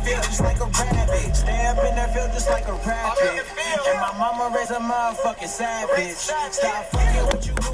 field just like a rabbit. Stay up in that field just like a rabbit. And my mama raised a motherfucking savage. Stop fucking with you.